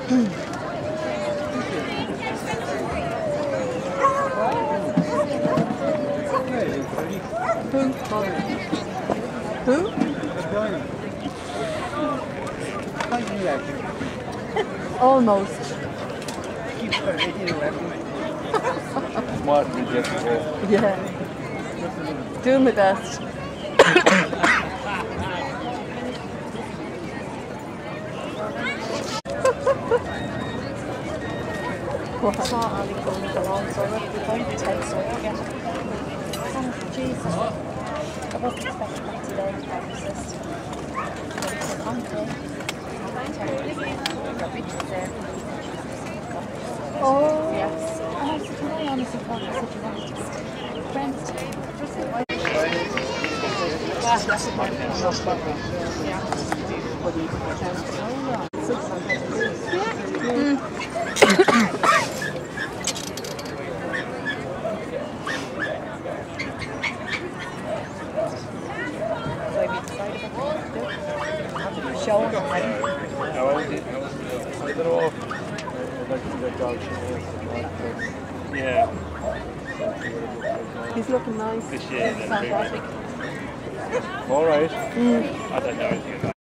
Who? Almost. Yeah. Doing my best. I saw Ali going along, so I went to find the tent, so I get it. Oh, Jesus. I wasn't expecting that today to persist. But it's a long day. Got pictures there. Oh. Yes. And I said, can I honestly thought I said you wanted to give friends to me? Showing them. Yeah. He's looking nice. This year, Fantastic. all right. I don't know.